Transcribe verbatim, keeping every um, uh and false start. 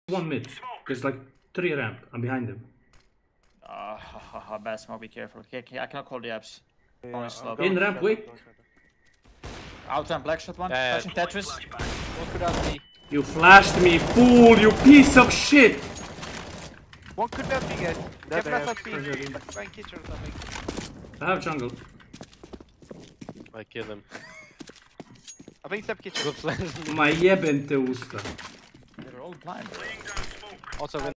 One mid. There's like three ramp. I'm behind him. Ah, uh, bad smoke, be careful. Okay, okay, I cannot call the apps. Yeah, Only I'm slow. going In ramp, shadow, wait. going shadow. Out and black shot one. Yeah, yeah. Touching Tetris. What could that be? You flashed me, fool! You piece of shit! What could that be, guys? That Get I us have up B. treasure. Try and kitchen or something. I have jungle. I kill him. I think step kitchen. Good flash. Ma jebem te usta. They're all blind. Also,